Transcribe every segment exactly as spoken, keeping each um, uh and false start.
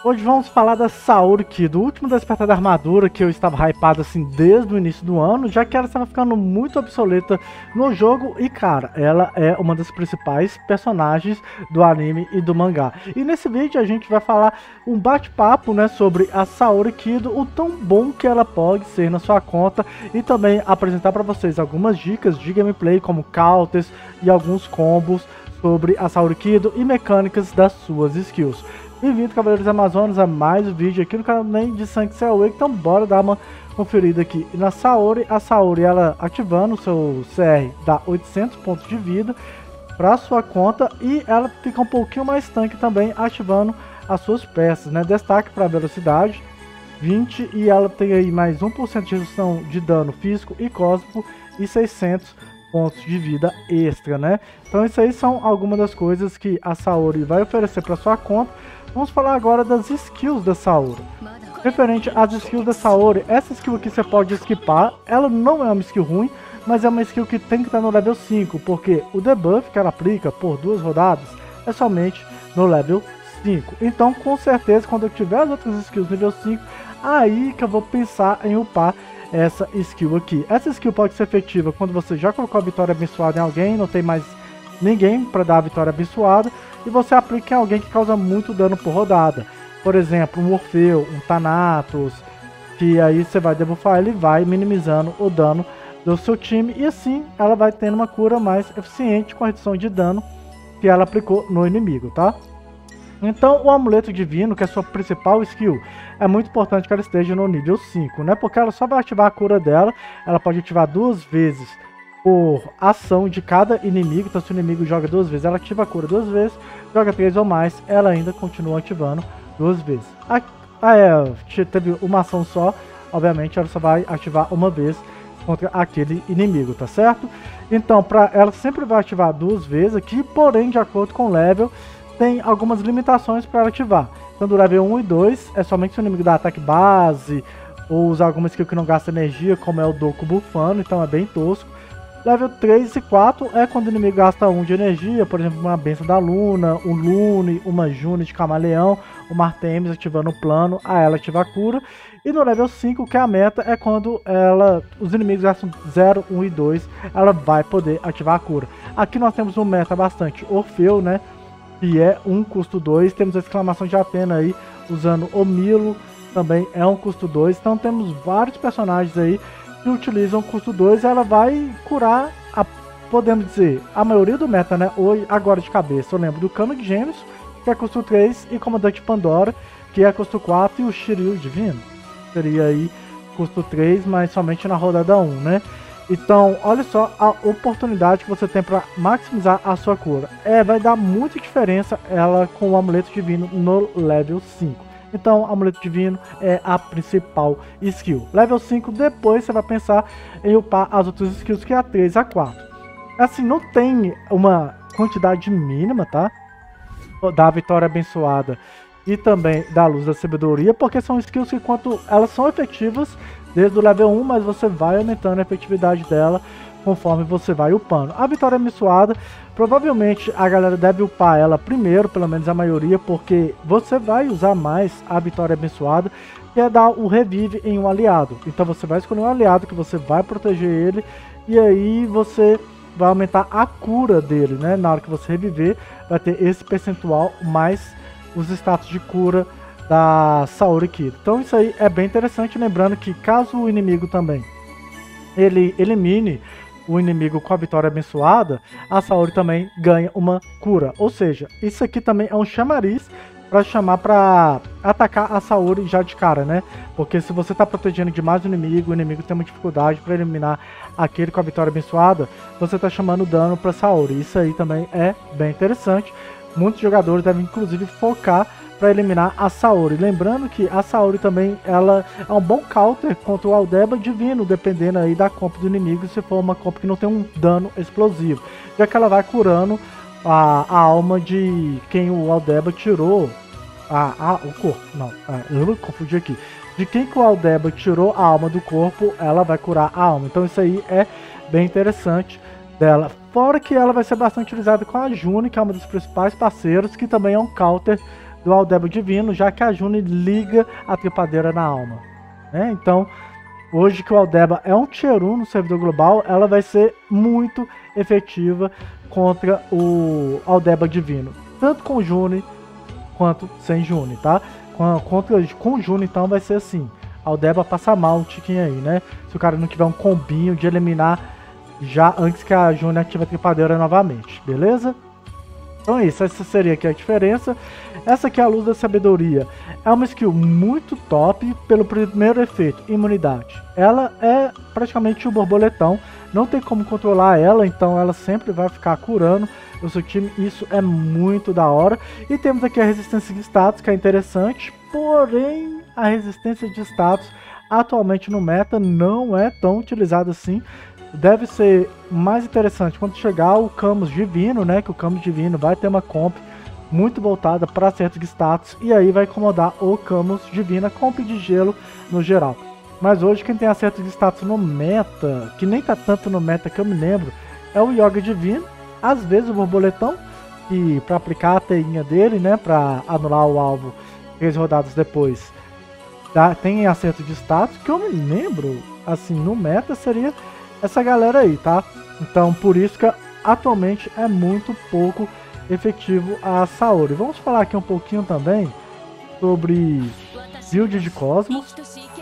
Hoje vamos falar da Saori Kido, o último despertar da armadura que eu estava hypado assim desde o início do ano, já que ela estava ficando muito obsoleta no jogo e cara, ela é uma das principais personagens do anime e do mangá. E nesse vídeo a gente vai falar um bate-papo, né, sobre a Saori Kido, o tão bom que ela pode ser na sua conta e também apresentar para vocês algumas dicas de gameplay como counters e alguns combos sobre a Saori Kido e mecânicas das suas skills. Bem-vindo, Cavaleiros Amazonas, a mais um vídeo aqui no canal de Sanctuary Awake. Então bora dar uma conferida aqui. E na Saori, a Saori, ela ativando o seu C R dá oitocentos pontos de vida para sua conta e ela fica um pouquinho mais tanque também, ativando as suas peças, né? Destaque para velocidade, vinte, e ela tem aí mais um por cento de redução de dano físico e cósmico e seiscentos pontos de vida extra, né? Então isso aí são algumas das coisas que a Saori vai oferecer para sua conta. Vamos falar agora das skills da Saori. Referente às skills da Saori, essa skill aqui você pode skipar. Ela não é uma skill ruim, mas é uma skill que tem que estar no level cinco, porque o debuff que ela aplica por duas rodadas é somente no level cinco. Então, com certeza, quando eu tiver as outras skills nível cinco, aí que eu vou pensar em upar essa skill aqui. Essa skill pode ser efetiva quando você já colocou a vitória abençoada em alguém, não tem mais ninguém para dar a vitória abençoada, e você aplica em alguém que causa muito dano por rodada. Por exemplo, um Morfeu, um Thanatos, que aí você vai debuffar ele e vai minimizando o dano do seu time, e assim ela vai tendo uma cura mais eficiente com a redução de dano que ela aplicou no inimigo, tá? Então o amuleto divino, que é a sua principal skill, é muito importante que ela esteja no nível cinco, né? Porque ela só vai ativar a cura dela, ela pode ativar duas vezes por ação de cada inimigo. Então se o inimigo joga duas vezes, ela ativa a cura duas vezes, joga três ou mais, ela ainda continua ativando duas vezes. Ah, é, teve uma ação só, obviamente ela só vai ativar uma vez contra aquele inimigo, tá certo? Então pra, ela sempre vai ativar duas vezes aqui, porém de acordo com o level, tem algumas limitações para ela ativar. Então do level um e dois é somente se o inimigo dá ataque base, ou usar alguma skill que não gasta energia, como é o Doku bufando, então é bem tosco. Level três e quatro é quando o inimigo gasta um de energia, por exemplo, uma benção da Luna, um Lune, uma June de Camaleão, uma Artemis ativando o plano, a ela ativa a cura. E no level cinco, que é a meta, é quando ela, os inimigos gastam zero, um e dois, ela vai poder ativar a cura. Aqui nós temos um meta bastante Orfeu, né, que é um custo dois, temos a exclamação de Atena aí, usando o Milo, também é um custo dois, então temos vários personagens aí que utilizam custo dois, ela vai curar, a, podemos dizer, a maioria do meta, né? Hoje, agora de cabeça, eu lembro do Cano de Gêmeos, que é custo três, e Comandante Pandora, que é custo quatro, e o Shiryu Divino, seria aí custo três, mas somente na rodada um, né? Então, olha só a oportunidade que você tem para maximizar a sua cura. É, vai dar muita diferença ela com o Amuleto Divino no level cinco. Então, amuleto divino é a principal skill. Level cinco, depois você vai pensar em upar as outras skills, que é a três, a quatro. Assim, não tem uma quantidade mínima, tá? Da vitória abençoada e também da luz da sabedoria, porque são skills que, quanto elas são efetivas desde o level um, mas você vai aumentando a efetividade dela conforme você vai upando. A vitória abençoada, provavelmente a galera deve upar ela primeiro, pelo menos a maioria, porque você vai usar mais a vitória abençoada, que é dar o revive em um aliado. Então você vai escolher um aliado que você vai proteger ele, e aí você vai aumentar a cura dele, né? Na hora que você reviver, vai ter esse percentual mais os status de cura da Saori Kido. Então isso aí é bem interessante, lembrando que caso o inimigo também ele elimine o inimigo com a vitória abençoada, a Saori também ganha uma cura. Ou seja, isso aqui também é um chamariz para chamar para atacar a Saori já de cara, né? Porque se você está protegendo demais o inimigo, o inimigo tem uma dificuldade para eliminar aquele com a vitória abençoada, você está chamando dano para Saori. Isso aí também é bem interessante. Muitos jogadores devem inclusive focar para eliminar a Saori. Lembrando que a Saori também ela é um bom counter contra o Aldeba Divino, dependendo aí da comp do inimigo, se for uma comp que não tem um dano explosivo, já que ela vai curando a, a alma de quem o Aldeba tirou, a, a, o corpo, não, eu confundi aqui, de quem que o Aldeba tirou a alma do corpo, ela vai curar a alma. Então isso aí é bem interessante dela. Fora que ela vai ser bastante utilizada com a June, que é uma dos principais parceiros, que também é um counter do Aldeba Divino, já que a June liga a trepadeira na alma, né? Então, hoje que o Aldeba é um tier um no servidor global, ela vai ser muito efetiva contra o Aldeba Divino, tanto com June quanto sem June, tá? Contra, com June, então, vai ser assim, Aldeba passa mal um tiquinho aí, né? Se o cara não tiver um combinho de eliminar já antes que a June ative a trepadeira novamente, beleza? Então é isso, essa seria aqui a diferença. Essa aqui é a Luz da Sabedoria. É uma skill muito top pelo primeiro efeito, imunidade. Ela é praticamente o borboletão, não tem como controlar ela, então ela sempre vai ficar curando o seu time. Isso é muito da hora. E temos aqui a resistência de status, que é interessante, porém a resistência de status atualmente no meta não é tão utilizada assim. Deve ser mais interessante quando chegar o Camus Divino, né? Que o Camus Divino vai ter uma comp muito voltada para certos status e aí vai incomodar o Camus Divino, a comp de gelo no geral. Mas hoje quem tem acerto de status no meta, que nem tá tanto no meta que eu me lembro, é o Yoga Divino, às vezes o Borboletão, e para aplicar a teinha dele, né? Para anular o alvo três rodadas depois, tá? Tem acerto de status, que eu me lembro, assim, no meta seria essa galera aí, tá? Então, por isso que atualmente é muito pouco efetivo a Saori. Vamos falar aqui um pouquinho também sobre build de Cosmos.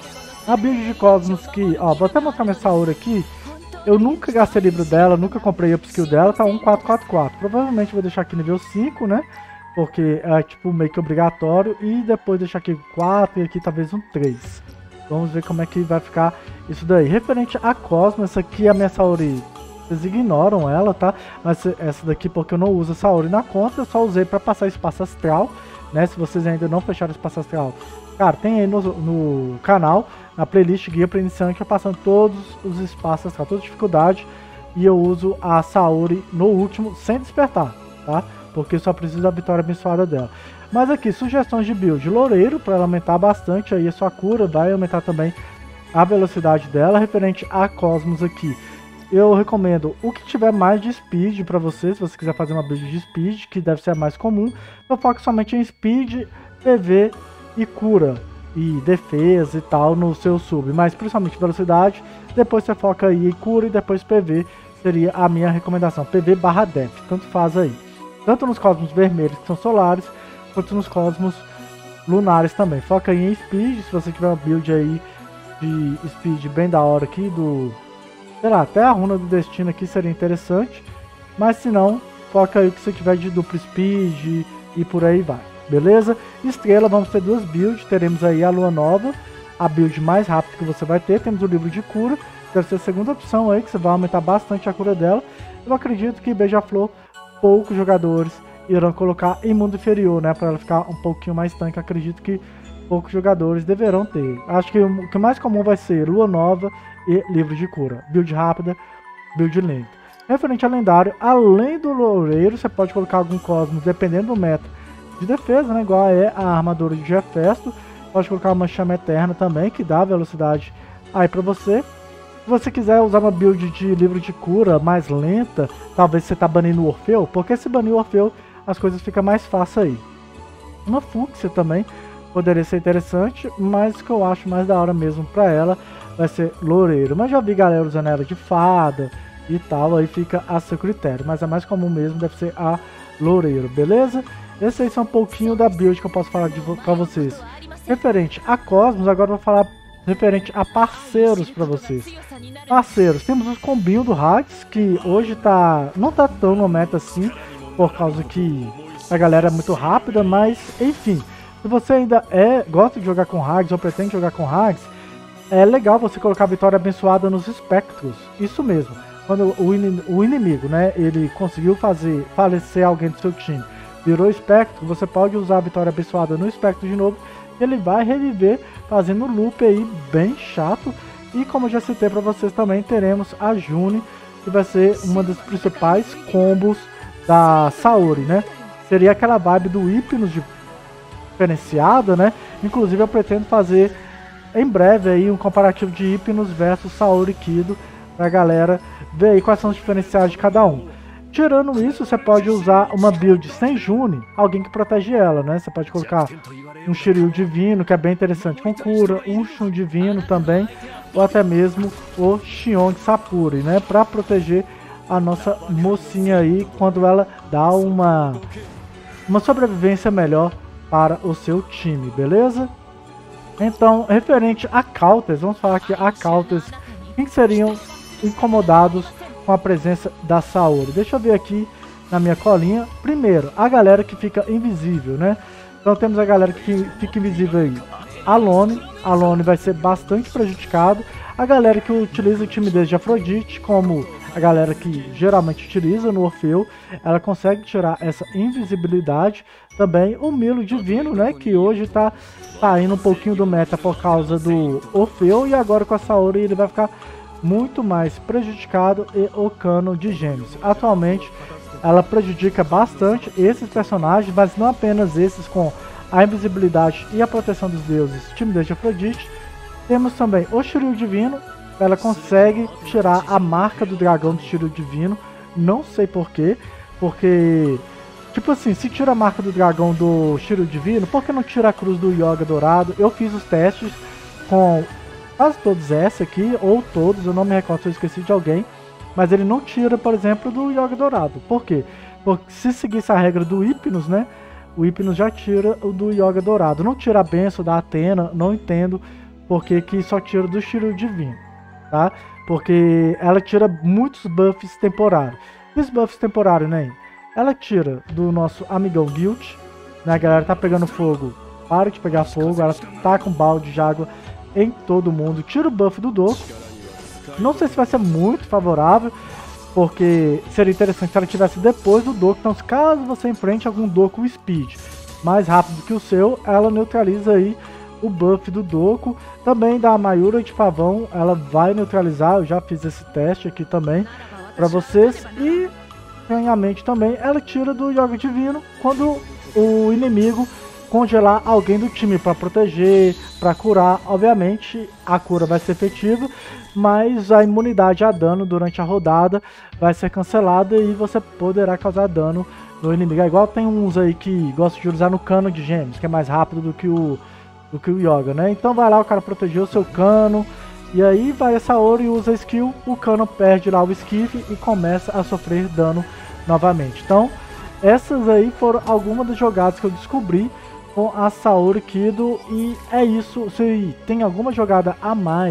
A build de Cosmos que, ó, vou até mostrar minha Saori aqui. Eu nunca gastei livro dela, nunca comprei up skill dela, tá um quatro quatro quatro. Provavelmente vou deixar aqui nível cinco, né? Porque é tipo meio que obrigatório. E depois deixar aqui quatro e aqui talvez um três. Vamos ver como é que vai ficar isso daí. Referente a Cosmos, essa aqui é a minha Saori. Vocês ignoram ela, tá? Mas essa daqui porque eu não uso a Saori na conta, eu só usei para passar espaço astral, né? Se vocês ainda não fecharam espaço astral, cara, tem aí no, no canal, na playlist Guia para Iniciante, eu passando todos os espaços astral, toda dificuldade. E eu uso a Saori no último, sem despertar, tá? Porque eu só preciso da vitória abençoada dela. Mas aqui, sugestões de build. Loureiro, para ela aumentar bastante aí a sua cura, vai aumentar também a velocidade dela. Referente a Cosmos aqui, eu recomendo o que tiver mais de speed para você, se você quiser fazer uma build de speed, que deve ser a mais comum. Eu foco somente em speed, P V e cura, e defesa e tal no seu sub, mas principalmente velocidade. Depois você foca aí em cura e depois P V, seria a minha recomendação. P V barra def, tanto faz aí. Tanto nos Cosmos vermelhos, que são solares, quanto nos Cosmos lunares também. Foca aí em speed, se você tiver uma build aí de speed bem da hora aqui, do... sei lá, até a runa do destino aqui seria interessante. Mas se não, foca aí o que você tiver de duplo speed e por aí vai. Beleza? Estrela, vamos ter duas builds. Teremos aí a lua nova, a build mais rápida que você vai ter. Temos o livro de cura, deve ser a segunda opção aí, que você vai aumentar bastante a cura dela. Eu acredito que Beija-Flor, poucos jogadores irão colocar em mundo inferior, né? Para ela ficar um pouquinho mais tanque. Acredito que poucos jogadores deverão ter. Acho que o que mais comum vai ser lua nova e livro de cura. Build rápida, build lenta. Referente a lendário, além do loureiro, você pode colocar algum Cosmos, dependendo do meta, de defesa, né? Igual é a armadura de Jefesto. Pode colocar uma chama eterna também, que dá velocidade aí pra você. Se você quiser usar uma build de livro de cura mais lenta, talvez você tá banindo o Orfeu, porque se banir o Orfeu, as coisas ficam mais fáceis aí. Uma Fúcsia também poderia ser interessante, mas o que eu acho mais da hora mesmo pra ela vai ser loureiro. Mas já vi galera usando ela de fada e tal, aí fica a seu critério. Mas a mais comum mesmo deve ser a loureiro, beleza? Esse aí são um pouquinho da build que eu posso falar de, pra vocês. Referente a Cosmos, agora eu vou falar referente a parceiros pra vocês. Parceiros, temos os combinhos do Hags, que hoje tá, não tá tão no meta assim, por causa que a galera é muito rápida, mas enfim. Se você ainda é, gosta de jogar com Hags ou pretende jogar com Hags, é legal você colocar a vitória abençoada nos espectros. Isso mesmo. Quando o, in, o inimigo, né, ele conseguiu fazer falecer alguém do seu time, virou espectro, você pode usar a vitória abençoada no espectro de novo. Ele vai reviver fazendo loop aí bem chato. E como eu já citei para vocês também, teremos a June, que vai ser uma das principais combos da Saori, né? Seria aquela vibe do Hypnos diferenciada, né? Inclusive eu pretendo fazer em breve aí um comparativo de Hypnos versus Saori Kido, pra galera ver aí quais são os diferenciais de cada um. Tirando isso, você pode usar uma build sem June, alguém que protege ela, né? Você pode colocar um Shiryu Divino, que é bem interessante com cura, um Shun Divino também, ou até mesmo o Xion de Sapuri, né? Pra proteger a nossa mocinha aí quando ela dá uma, uma sobrevivência melhor para o seu time, beleza? Então, referente a counters, vamos falar aqui a counters, quem seriam incomodados com a presença da Saori. Deixa eu ver aqui na minha colinha. Primeiro, a galera que fica invisível, né? Então temos a galera que fica invisível aí. A Lone, a Lone vai ser bastante prejudicado. A galera que utiliza timidez de Afrodite, como a galera que geralmente utiliza no Orfeu, ela consegue tirar essa invisibilidade. Também o Milo Divino, né? Que hoje tá saindo um pouquinho do meta por causa do Orfeu. E agora com a Saori ele vai ficar muito mais prejudicado, e o Cano de Gêmeos. Atualmente ela prejudica bastante esses personagens, mas não apenas esses com a invisibilidade e a proteção dos deuses, timidez de Afrodite. Temos também o Shiryu Divino, ela consegue tirar a marca do dragão do Shiryu Divino, não sei porquê, porque tipo assim, se tira a marca do dragão do Shiryu Divino, por que não tira a cruz do Yoga Dourado? Eu fiz os testes com quase todos essa aqui, ou todos, eu não me recordo se eu esqueci de alguém, mas ele não tira, por exemplo, do Yoga Dourado. Por quê? Porque se seguisse a regra do Hypnos, né, o Hypnos já tira o do Yoga Dourado. Não tira a benção da Athena, não entendo porque que só tira do Shiryu Divino, tá? Porque ela tira muitos buffs temporários. E os buffs temporários, né? Ela tira do nosso amigão Guilt, né, a galera tá pegando fogo, para de pegar fogo, ela tá com balde de água em todo mundo, tira o buff do Doku. Não sei se vai ser muito favorável, porque seria interessante se ela tivesse depois do Doku. Então, caso você enfrente algum Doku Speed mais rápido que o seu, ela neutraliza aí o buff do Doku. Também da Mayura de Pavão, ela vai neutralizar. Eu já fiz esse teste aqui também para vocês. E ganhamente também ela tira do Yoga Divino quando o inimigo congelar alguém do time para proteger, para curar. Obviamente a cura vai ser efetiva, mas a imunidade a dano durante a rodada vai ser cancelada e você poderá causar dano no inimigo. É igual tem uns aí que gostam de usar no Cano de Gêmeos, que é mais rápido do que o, do que o Yoga, né? Então vai lá, o cara protegeu o seu Cano, e aí vai a Saori e usa a skill, o Cano perde lá o esquive e começa a sofrer dano novamente. Então essas aí foram algumas das jogadas que eu descobri com a Saori Kido, e é isso. Se tem alguma jogada a mais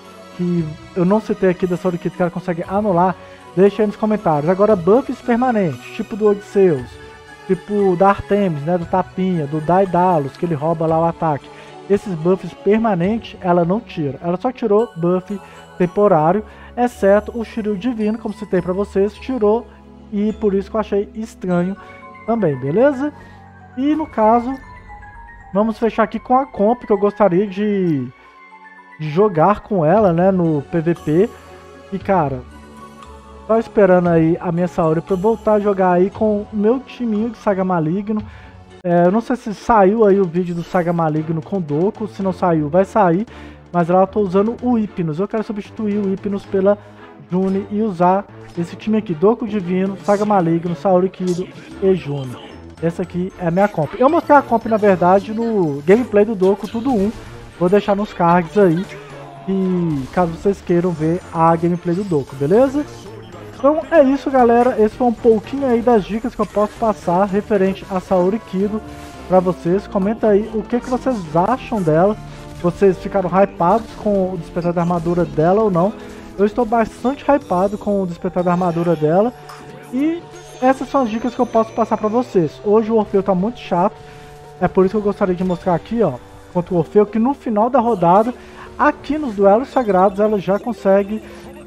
que eu não citei aqui da Saori Kido que ela consegue anular, deixa aí nos comentários. Agora, buffs permanentes, tipo do Odisseus, tipo da Artemis, né, do Tapinha, do Daedalus, que ele rouba lá o ataque. Esses buffs permanentes ela não tira, ela só tirou buff temporário, exceto o Shiryu Divino, como citei pra vocês, tirou, e por isso que eu achei estranho também, beleza? E no caso, vamos fechar aqui com a comp, que eu gostaria de, de jogar com ela, né, no P V P. E cara, tô esperando aí a minha Saori pra eu voltar a jogar aí com o meu timinho de Saga Maligno. É, eu não sei se saiu aí o vídeo do Saga Maligno com Doku, se não saiu vai sair, mas lá eu tô usando o Hypnos. Eu quero substituir o Hypnos pela June e usar esse time aqui, Doku Divino, Saga Maligno, Saori Kido e June. Essa aqui é a minha comp. Eu mostrei a comp, na verdade, no gameplay do Doku Tudo um. Vou deixar nos cards aí, e caso vocês queiram ver a gameplay do Doku, beleza? Então é isso, galera. Esse foi um pouquinho aí das dicas que eu posso passar referente a Saori Kido pra vocês. Comenta aí o que, que vocês acham dela. Vocês ficaram hypados com o despertar da armadura dela ou não? Eu estou bastante hypado com o despertar da armadura dela. E essas são as dicas que eu posso passar pra vocês. Hoje o Orfeu tá muito chato, é por isso que eu gostaria de mostrar aqui, ó, contra o Orfeu, que no final da rodada, aqui nos duelos sagrados, ela já consegue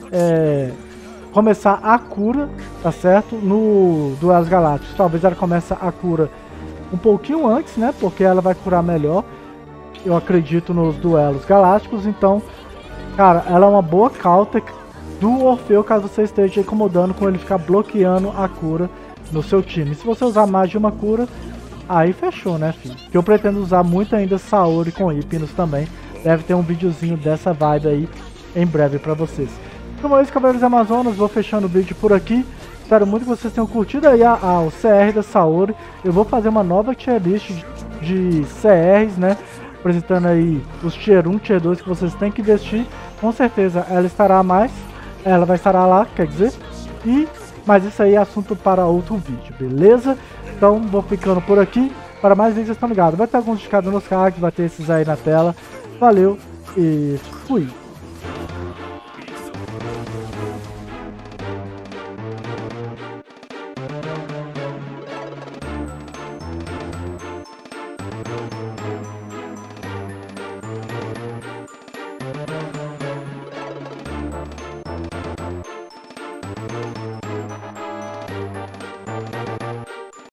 é, começar a cura, tá certo? No duelos galácticos, talvez ela comece a cura um pouquinho antes, né? Porque ela vai curar melhor, eu acredito, nos duelos galácticos. Então, cara, ela é uma boa counter do Orfeu, caso você esteja incomodando com ele ficar bloqueando a cura no seu time. Se você usar mais de uma cura, aí fechou, né, filho? Que eu pretendo usar muito ainda Saori com Hypnos também. Deve ter um videozinho dessa vibe aí em breve pra vocês. Então é isso, Cavaleiros Amazonas. Vou fechando o vídeo por aqui. Espero muito que vocês tenham curtido aí a, a, o C R da Saori. Eu vou fazer uma nova tier list de, de C Rs, né? Apresentando aí os tier um, tier dois que vocês têm que investir. Com certeza ela estará mais. Ela vai estar lá, quer dizer. E, mas isso aí é assunto para outro vídeo, beleza? Então vou ficando por aqui. Para mais vídeos, vocês estão ligados. Vai ter alguns de cada nos cards, vai ter esses aí na tela. Valeu e fui!